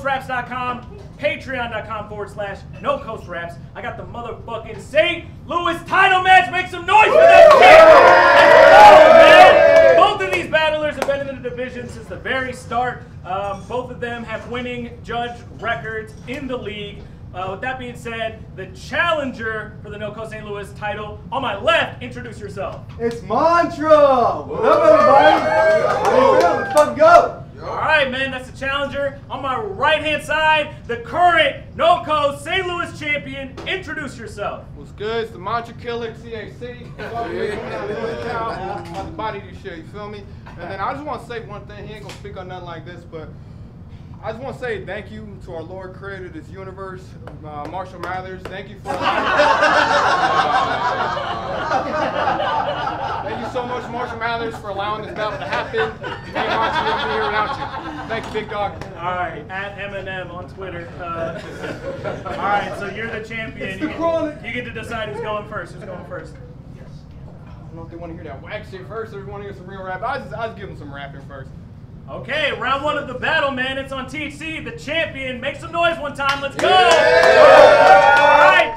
NoCoastRaps.com, Patreon.com/NoCoastRaps. I got the motherfucking St. Louis title match. Make some noise for that shit! Let's go, man! Both of these battlers have been in the division since the very start. Both of them have winning judge records in the league. With that being said, the challenger for the NoCoast St. Louis title, on my left, introduce yourself. It's Mantra! What up, everybody? How you feeling? Let's fucking go! All right, man, that's the challenger. On my right-hand side, the current NoCoast St. Louis champion. Introduce yourself. What's good? It's the Mantra Killer, THC. About the body this shit, you feel me? And then I just want to say one thing. He ain't gonna speak on nothing like this, but I just want to say thank you to our Lord Creator of this universe, Marshall Mathers. Thank you for thank you so much, Marshall Mathers, for allowing this battle to happen. Me and Marshall wouldn't be here without you. Thank you, big dog. All right, at Eminem on Twitter. All right, so you're the champion. You get to decide who's going first. Who's going first? Yes. I don't know if they want to hear that whack shit first or they want to hear some real rap. I'll just give them some rapping first. Okay, round one of the battle, man. It's on THC, the champion. Make some noise one time. Let's go. Yeah. All right.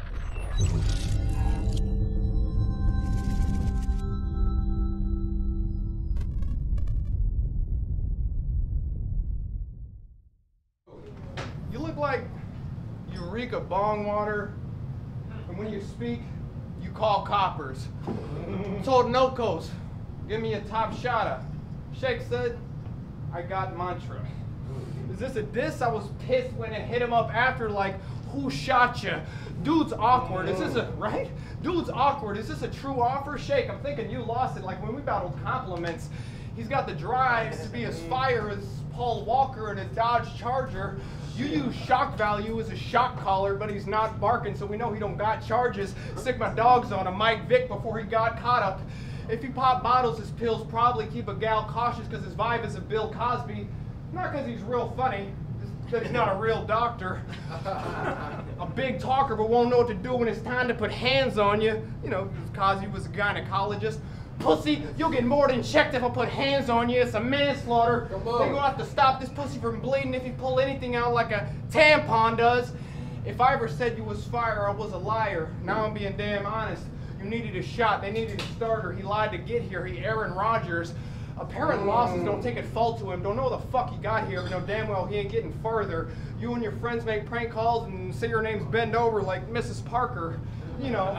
You look like you reek of bong water, and when you speak, you call coppers. Told NoCoast, give me a top shotta. Shake said, I got Mantra. Is this a diss? I was pissed when it hit him up after, like, who shot you? Dude's awkward. Is this a, right? Dude's awkward. Is this a true offer? Shake, I'm thinking you lost it. Like when we battled compliments, he's got the drive to be as fire as Paul Walker and his Dodge Charger. You use shock value as a shock collar, but he's not barking, so we know he don't got charges. Stick my dogs on him, Mike Vick, before he got caught up. If he pop bottles, his pills probably keep a gal cautious because his vibe is a Bill Cosby. Not because he's real funny, just because he's not a real doctor. A big talker, but won't know what to do when it's time to put hands on you. You know, because Cosby was a gynecologist. Pussy, you'll get more than checked if I put hands on you. It's a manslaughter. They're going to have to stop this pussy from bleeding if you pull anything out like a tampon does. If I ever said you was fire, I was a liar. Now I'm being damn honest. You needed a shot, they needed a starter, he lied to get here, he Aaron Rodgers. Apparent losses don't take at fault to him, don't know the fuck he got here, but know damn well he ain't getting further. You and your friends make prank calls and say your name's bend over like Mrs. Parker. You know,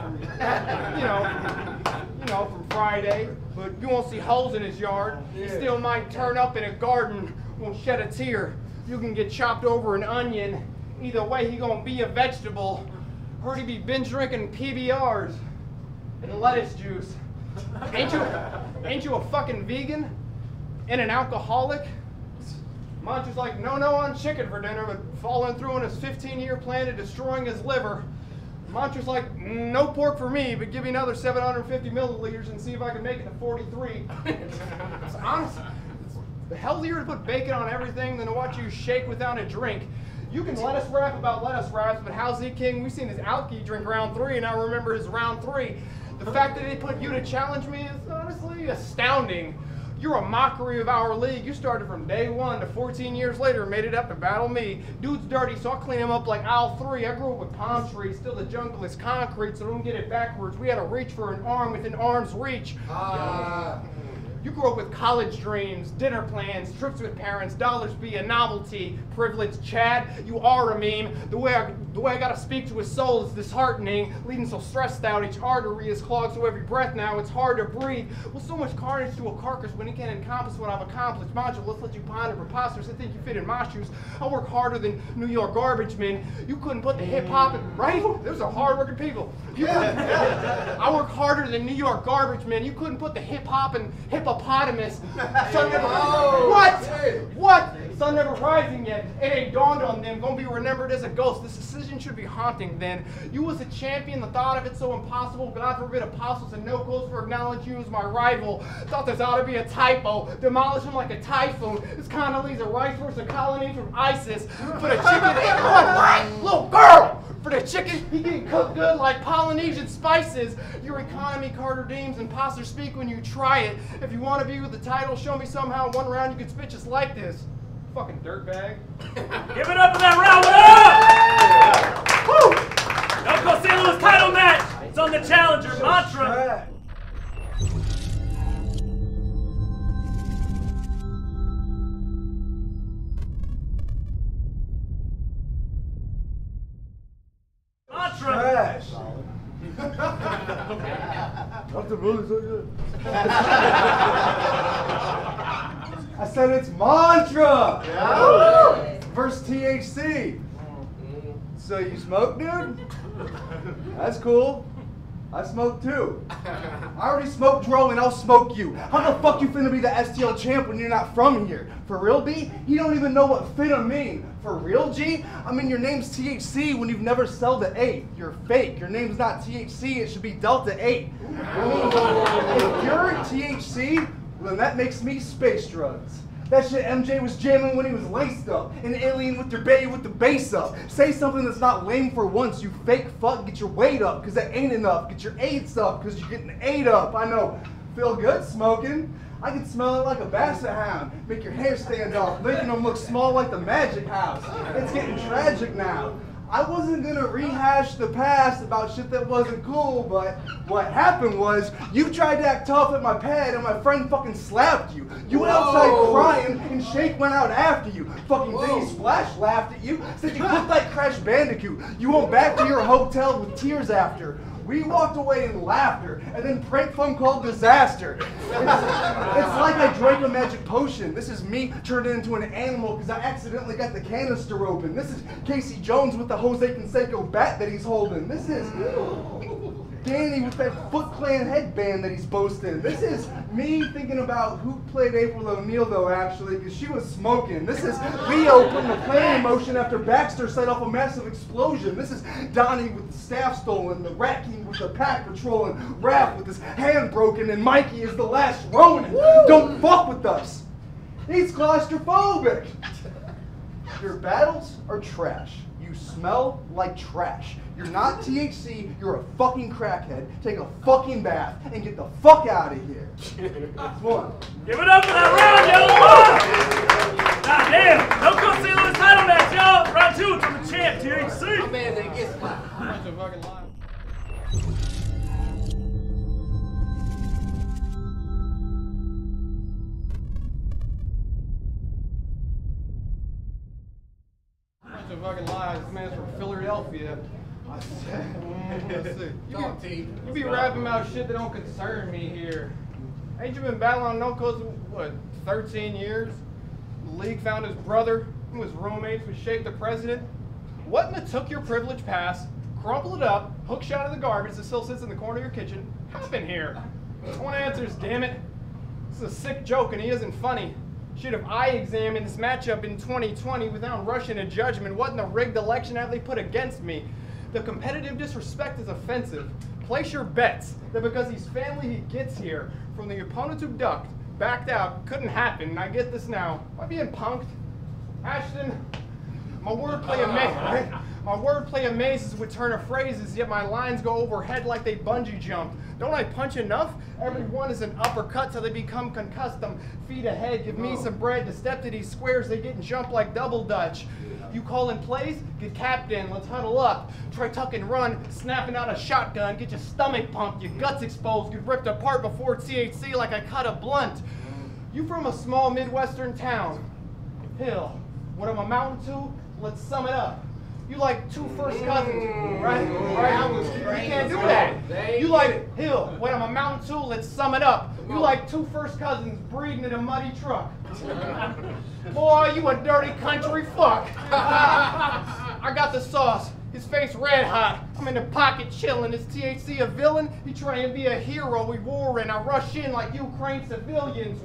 from Friday, but you won't see holes in his yard. He still might turn up in a garden, won't shed a tear. You can get chopped over an onion. Either way, he gonna be a vegetable. Heard he be binge drinking PBRs. And lettuce juice. Ain't you a fucking vegan and an alcoholic? Mantra's like, no on chicken for dinner, but following through on his 15-year plan of destroying his liver. Mantra's like, no pork for me, but give me another 750 milliliters and see if I can make it to 43. It's honestly, it's healthier to put bacon on everything than to watch you shake without a drink. You can let us rap about lettuce wraps, but how's Z King? We've seen his alky drink round 3, and I remember his round 3. The fact that they put you to challenge me is honestly astounding. You're a mockery of our league. You started from day 1 to 14 years later and made it up to battle me. Dude's dirty, so I'll clean him up like aisle 3. I grew up with palm trees, still the jungle is concrete, so don't get it backwards. We had to reach for an arm within arm's reach. You grew up with college dreams, dinner plans, trips with parents, dollars be a novelty, privileged Chad, you are a meme. The way I gotta speak to his soul is disheartening, leading so stressed out, each artery is clogged, so every breath now it's hard to breathe. Well, so much carnage to a carcass when he can't encompass what I've accomplished. Mantra, let's let you ponder preposterous. I think you fit in my shoes. I work harder than New York garbage men. You couldn't put the hip hop in, right? Those are hard working people. I work harder than New York garbage men. You couldn't put the hip hop and hippopotamus. Sun never, what? Sun never rising yet. It ain't dawned on them. Gonna be remembered as a ghost. This decision should be haunting then. You was a champion. The thought of it so impossible. God forbid apostles and NoCoast for acknowledge you as my rival. Thought this ought to be a typo. Demolish him like a typhoon. This Condoleezza Rice versus a colony from ISIS. For the chicken, little girl. For the chicken, he getting cooked good like Polynesian spices. Your economy, Carter Deems, imposters speak when you try it. If you want to be with the title, show me somehow 1 round you could spit just like this. fucking dirtbag. Give it up for that round. What up? Woo! NoCoast St. Louis title match. It's on the challenger mantra. Trash. Nothing really so good. I said it's mantra. Yeah. Versus THC. So you smoke, dude? That's cool. I smoke too. I already smoked Dro and I'll smoke you. How the fuck you finna be the STL champ when you're not from here? For real, B? You don't even know what finna mean. For real, G? I mean, your name's THC when you've never sold the 8. You're fake. Your name's not THC, it should be Delta 8. I mean, if you're THC, then that makes me space drugs. That shit MJ was jamming when he was laced up. An alien with your baby with the bass up. Say something that's not lame for once, you fake fuck. Get your weight up, cause that ain't enough. Get your AIDS up, cause you're getting ate up. I know. Feel good smoking. I can smell it like a basset hound. Make your hair stand up, making them look small like the magic house. It's getting tragic now. I wasn't gonna rehash the past about shit that wasn't cool, but what happened was you tried to act tough at my pad and my friend fucking slapped you. You went outside crying and Shake went out after you. Fucking Diddy Splash laughed at you, said you looked like Crash Bandicoot. You went back to your hotel with tears after. We walked away in laughter, and then prank phone called disaster. It's like I drank a magic potion. This is me turned into an animal because I accidentally got the canister open. This is Casey Jones with the Jose Canseco bat that he's holding. This is Danny with that Foot Clan headband that he's boasting. This is me thinking about who played April O'Neil though actually, because she was smoking. This is Leo putting the plane in motion after Baxter set off a massive explosion. This is Donnie with the staff stolen, the Rat King with the pack patrolling, Raph with his hand broken, and Mikey is the last Ronin. Don't fuck with us. He's claustrophobic. Your battles are trash. You smell like trash. You're not THC, you're a fucking crackhead. Take a fucking bath and get the fuck out of here. Come on. Give it up for that round, y'all. God damn. NoCoast St. Louis title match, y'all. Round 2 to the champ, THC. My man that gets slapped. Bunch of fucking lies. Bunch of fucking lies. This man's from Philadelphia. Let's see. You be rapping about shit that don't concern me here. Ain't you been battling on NoCoast, what, 13 years? The league found his brother, who was roommates with Shake the President. What in the took your privilege pass, crumple it up, hook shot of the garbage that still sits in the corner of your kitchen, happened here? I want answers, damn it. This is a sick joke and he isn't funny. Shit, if I examined this matchup in 2020 without rushing to judgment, what in the rigged election have they put against me? The competitive disrespect is offensive. Place your bets that because he's family he gets here from the opponents who ducked, backed out, couldn't happen, and I get this now. Am I being punked? Ashton, my wordplay amazes with turn of phrases, yet my lines go overhead like they bungee jumped. Don't I punch enough? Every one is an uppercut till they become concussed. I'm feet ahead, give me some bread to step to these squares, they get and jump like double dutch. You calling plays? Get capped in, let's huddle up. Try tuck and run, snapping out a shotgun, get your stomach pumped, your guts exposed, get ripped apart before THC like I cut a blunt. You from a small Midwestern town. Hill, what I'm amounting to? Let's sum it up. You like 2 first cousins, right? You can't do that. You like, Hill, what I'm amounting to? Let's sum it up. You like 2 first cousins breeding in a muddy truck. Boy, you a dirty country fuck. I got the sauce. His face red hot. I'm in the pocket chilling. Is THC a villain? He trying to be a hero. We warring. I rush in like Ukraine civilians.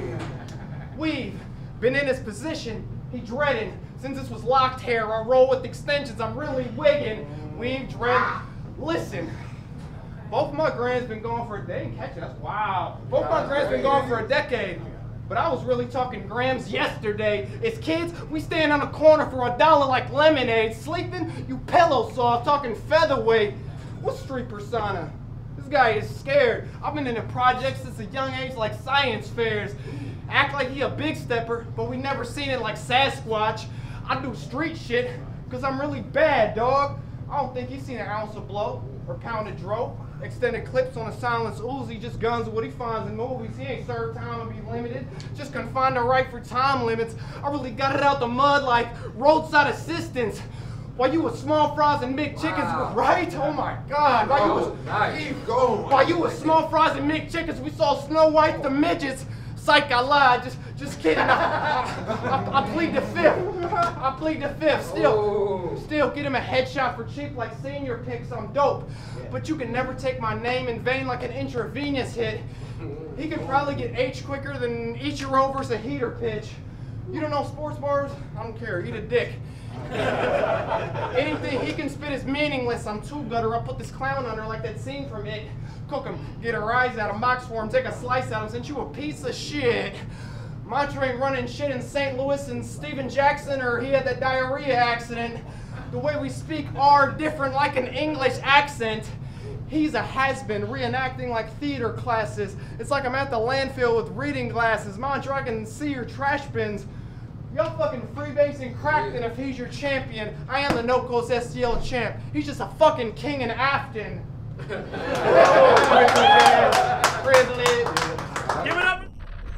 We've been in his position. He dreading. Since this was locked hair, I roll with extensions. I'm really wigging. We've dread. Listen. Both my grands been gone for a day. Catch it. That's wow. Both my grands been gone for a decade. But I was really talking grams yesterday. As kids, we stand on the corner for $1 like lemonade. Sleeping, you pillow soft, talking featherweight. What street persona? This guy is scared. I've been in the projects since a young age like science fairs. Act like he a big stepper, but we never seen it like Sasquatch. I do street shit, cause I'm really bad, dog. I don't think he's seen an ounce of blow or pound of dro. Extended clips on a silenced Uzi, just guns with what he finds in movies. He ain't served time to be limited, just confined to right for time limits. I really got it out the mud like roadside assistance. While you was small fries and McChickens, right? Oh my God! While you was small fries and McChickens, we saw Snow White the midgets. Psych, I lied. Just kidding. I plead the fifth. I plead the fifth. Still get him a headshot for cheap like senior pics. I'm dope. But you can never take my name in vain like an intravenous hit. He could probably get H quicker than Ichiro versus a heater pitch. You don't know sports bars? I don't care. Eat a dick. Anything he can spit is meaningless. I'm too gutter. I put this clown under like that scene from It. Cook him, get a rise out of Mox for him, take a slice out of him, since you a piece of shit. Montre ain't running shit in St. Louis and Steven Jackson, or he had that diarrhea accident. The way we speak are different like an English accent. He's a has-been, reenacting like theater classes. It's like I'm at the landfill with reading glasses. Montre, I can see your trash bins. Y'all fucking freebasing Crackton if he's your champion. I am the NoCoast STL champ. He's just a fucking king in Afton. Privilege. Give it up.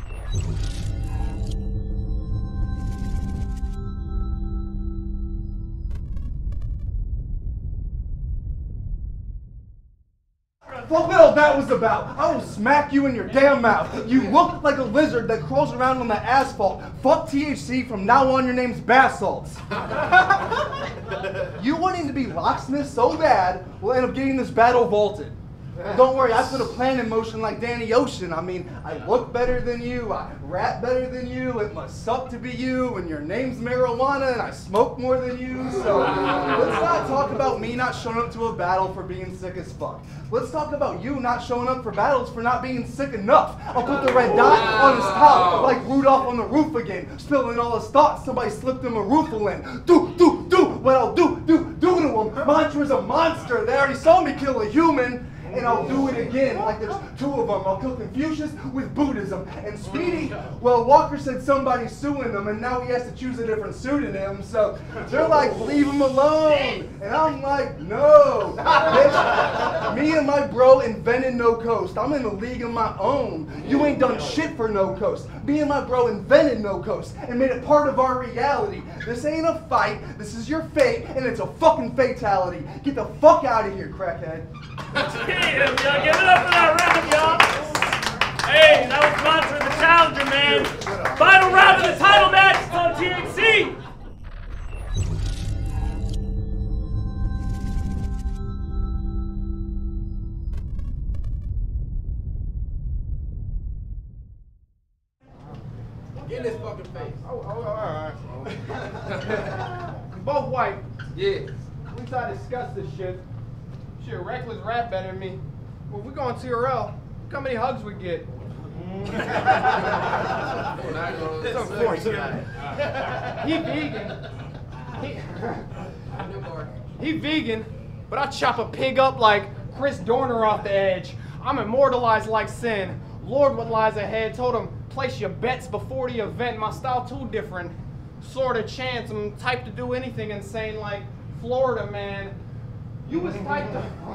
Fuck what all that was about. I will smack you in your damn mouth. You look like a lizard that crawls around on the asphalt. Fuck THC, from now on your name's Basalts. You wanting to be locksmith so bad will end up getting this battle vaulted. Don't worry, I put a plan in motion like Danny Ocean. I mean, I look better than you, I rap better than you, it must suck to be you, and your name's marijuana and I smoke more than you, so let's not talk about me not showing up to a battle for being sick as fuck. Let's talk about you not showing up for battles for not being sick enough. I'll put the red dot on his top like Rudolph on the roof again, spilling all his thoughts. Somebody slipped him a roofle in. Do what I'll do to him. Montra's a monster. They already saw me kill a human. And I'll do it again, like there's two of them. I'll kill Confucius with Buddhism. And Speedy, well, Walker said somebody's suing them, and now he has to choose a different pseudonym. So they're like, leave him alone. And I'm like, no. Bitch, me and my bro invented NoCoast. I'm in a league of my own. You ain't done shit for NoCoast. Me and my bro invented NoCoast and made it part of our reality. This ain't a fight. This is your fate, and it's a fucking fatality. Get the fuck out of here, crackhead. Damn, y'all. Give it up for that round, y'all. Hey, that was Montre the challenger, man. Final round of the title match. It's on THC. Get in this fucking face. Alright. Both white. Yeah. At least I discussed this shit. Shit, Wreccless rap better than me. Well, if we go on TRL, look how many hugs we get. It's unfortunate. He vegan. He vegan, but I chop a pig up like Chris Dorner off the edge. I'm immortalized like sin. Lord, what lies ahead? Told him, place your bets before the event. My style too different. Sort of chance. I'm typed to do anything insane like Florida, man. You was typed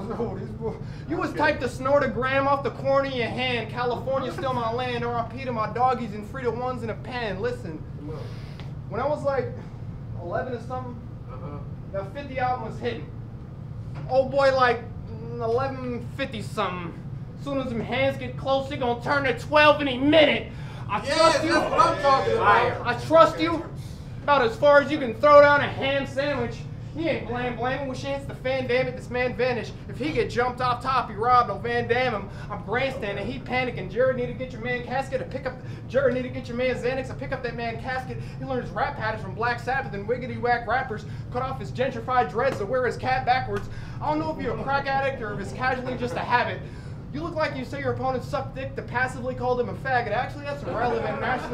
to snort a gram off the corner of your hand. California still my land. R.I.P. to my doggies and free to ones in a pen. Listen, when I was like 11 or something, that 50 album was hitting. Old boy like 1150 something. As soon as them hands get close, they gonna turn to 12 any minute. I trust you. That's what I'm talking about. I trust you about as far as you can throw down a ham sandwich. He ain't blaming when she hits the fan, damn it, this man vanished. If he get jumped off top, he robbed, no Van Damme him. I'm grandstanding, he panicking. Jared need to get your man casket to pick up, Jared need to get your man Xanax to pick up that man casket. He learned his rap patterns from Black Sabbath and wiggity whack rappers. Cut off his gentrified dreads to wear his cap backwards. I don't know if you're a crack addict or if it's casually just a habit. You look like you say your opponent sucked dick to passively call them a faggot. Actually, that's irrelevant. Naturally,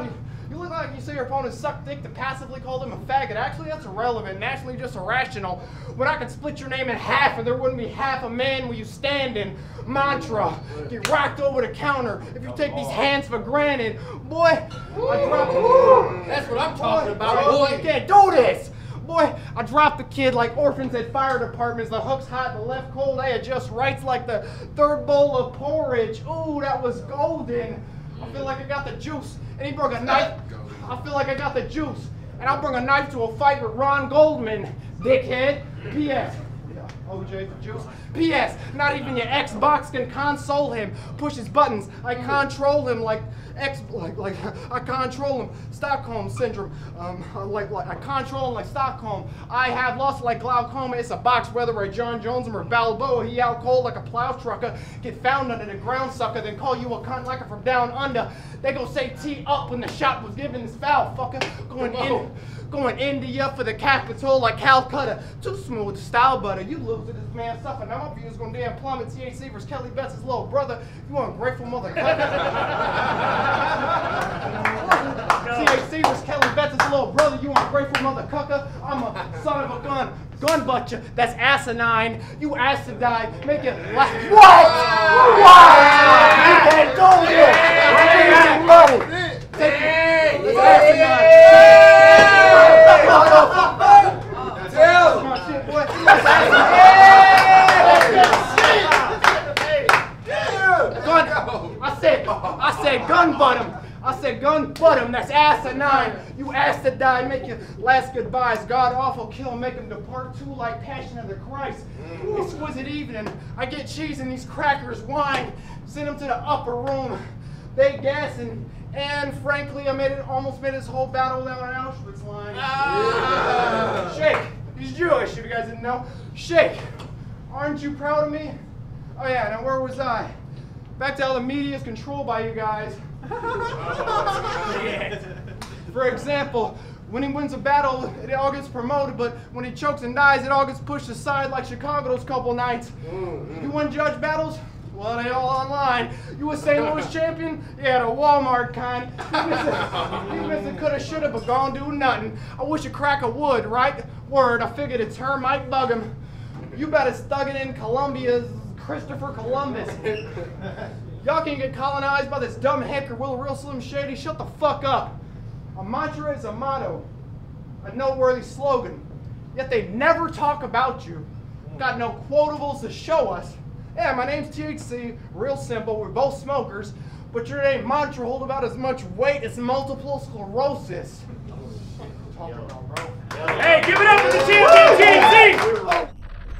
You look like you say your opponent sucked dick to passively call them a faggot. Actually, that's irrelevant, naturally just irrational. When I could split your name in half and there wouldn't be half a man where you stand in. Mantra, get rocked over the counter if you take these hands for granted. Boy, I dropped That's what I'm talking about, boy. You can't do this. Boy, I dropped the kid like orphans at fire departments. The hook's hot, the left cold, I adjust rights like the third bowl of porridge. Ooh, that was golden. I feel like I got the juice. And he brought a knife. I feel like I got the juice. And I'll bring a knife to a fight with Ron Goldman, dickhead. P.S. OJ for juice. P.S. Not even your Xbox can console him. Push his buttons. I control him like I control him. Stockholm syndrome. I control him like Stockholm. I have lost like glaucoma. It's a box whether by John Jones or Balboa. He out cold like a plow trucker. Get found under the ground sucker. Then call you a cunt like from down under. They go say tee up when the shot was given this foul fucker. Going India for the capital like Calcutta. Too smooth style butter. You lose to this man suffer. Now my view's gonna damn plummet. THC versus Kelly Betts' little brother. You ungrateful mother. THC versus Kelly Betts' little brother. You ungrateful mother cucker. I'm a son of a gun butcher. That's asinine. You acidine. Make it laugh. What? You can't do it. Take it. It's asinine. I said gun bottom. I said gun bottom. That's asinine. You asked to die, make your last goodbyes. God awful kill, make him depart too like Passion of the Christ. Exquisite evening. I get cheese and these crackers, wine. Send them to the upper room. They gassing. And frankly, almost made his whole battle down an Auschwitz line. Shake. He's Jewish, if you guys didn't know. Shake. Aren't you proud of me? Oh yeah, now where was I? Back to how the media is controlled by you guys. For example, when he wins a battle, it all gets promoted, but when he chokes and dies, it all gets pushed aside like Chicago those couple nights. You win judge battles? Well, they all online. You a St. Louis champion? Yeah, the Walmart kind. You miss it, coulda, shoulda, but gon' do nothing. I wish a cracker would, right? Word, I figured a term might bug him. You better stug it in Columbia's Christopher Columbus. Y'all can't get colonized by this dumb hacker Will Real Slim Shady. Shut the fuck up. A mantra is a motto, a noteworthy slogan. Yet they never talk about you. Got no quotables to show us. Yeah, my name's THC, real simple, we're both smokers, but your name mantra hold about as much weight as multiple sclerosis. Hey, give it up for the champion, THC!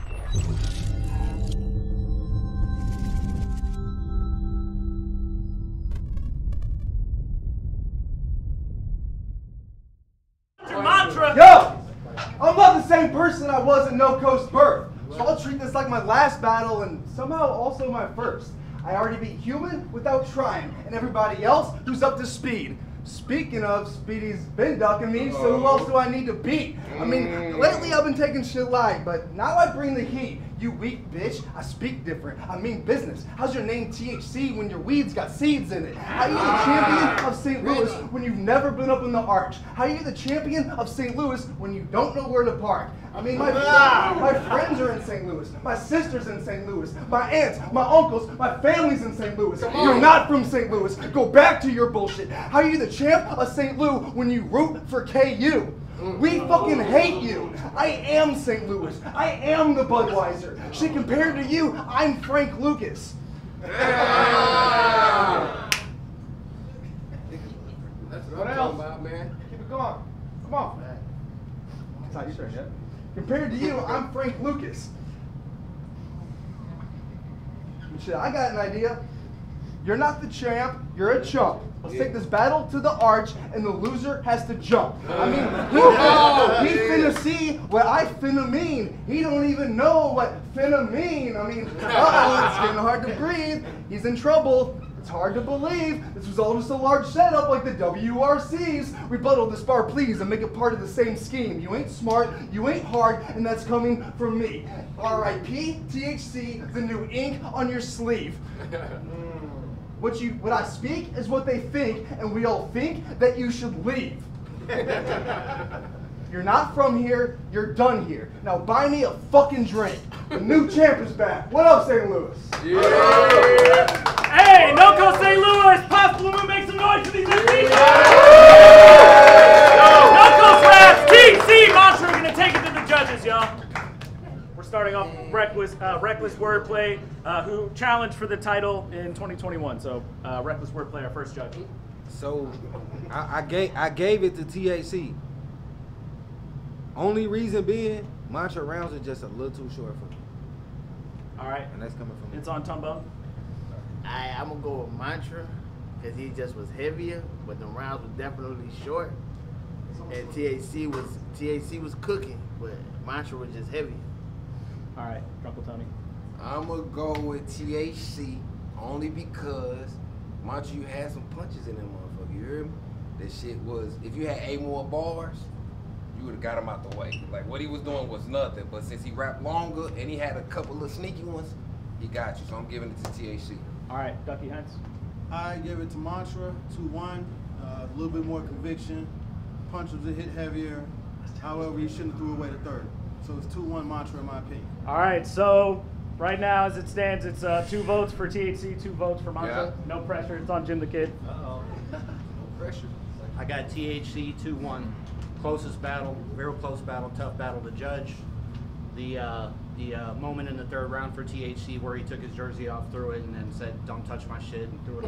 Yo! I'm not the same person I was at NoCoast birth. So I'll treat this like my last battle and somehow also my first. I already beat Human without trying, and everybody else who's up to speed. Speaking of, Speedy's been ducking me, so who else do I need to beat? I mean, lately I've been taking shit light, but now I bring the heat. You weak bitch, I speak different, I mean business. How's your name THC when your weed's got seeds in it? How you the champion of St. Louis when you've never been up in the arch? How you the champion of St. Louis when you don't know where to park? I mean, my friends are in St. Louis, my sister's in St. Louis, my aunts, my uncles, my family's in St. Louis. You're not from St. Louis, go back to your bullshit. How you the champ of St. Lou when you root for KU? We fucking hate you. I am St. Louis. I am the Budweiser. Shit, compared to you, I'm Frank Lucas. That's what I'm talking about, man. Keep it going. Come on. That's how you start, yeah? Compared to you, I'm Frank Lucas. Shit, I got an idea. You're not the champ, you're a chump. Let's take this battle to the arch, and the loser has to jump. I mean, he finna see what I finna mean. He don't even know what finna mean. I mean, uh-oh, it's getting hard to breathe. He's in trouble. It's hard to believe. This was all just a large setup like the WRCs. Rebuttal this bar, please, and make it part of the same scheme. You ain't smart, you ain't hard, and that's coming from me. R.I.P. THC, the new ink on your sleeve. What I speak is what they think, and we all think that you should leave. You're not from here, you're done here. Now buy me a fucking drink. The new champ is back. What up, St. Louis? Yeah. Hey, NoCoast St. Louis, possible to make some noise for these MCs. NoCoast Raps, THC Mantra are gonna take it to the judges, y'all. We're starting off with Wreccless Wordplay, who challenged for the title in 2021. So Wreccless Wordplay, our first judge. So I gave it to THC. Only reason being, mantra rounds are just a little too short for me. All right. And that's coming from me. It's on Tumbo. I'm gonna go with mantra because he just was heavier, but the rounds were definitely short. And THC was cooking, but mantra was just heavier. All right, Uncle Tony. I'm gonna go with THC only because mantra, you had some punches in that motherfucker. You heard me? That shit was, if you had 8 more bars, you would have got him out the way. Like, what he was doing was nothing, but since he rapped longer and he had a couple of sneaky ones, he got you. So I'm giving it to THC. All right, Ducky Hines. I give it to Mantra, 2-1. A little bit more conviction. Punch was a hit heavier. However, he shouldn't have threw away the third. So it's 2-1 Mantra in my opinion. All right, so right now as it stands, it's 2 votes for THC, 2 votes for Mantra. Yeah. No pressure, it's on Jim the Kid. Uh-oh. No pressure. I got THC 2-1. Closest battle, very close battle, tough battle to judge. The moment in the 3rd round for THC where he took his jersey off, threw it, and then said, "Don't touch my shit," and threw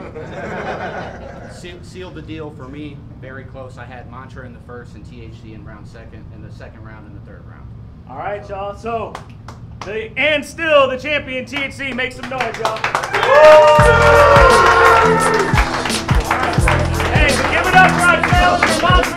it. Sealed the deal for me. Very close. I had Mantra in the 1st and THC in round 2nd, and the 2nd round and the 3rd round. All right, y'all. So, still the champion THC. Make some noise, y'all. Hey, so give it up for our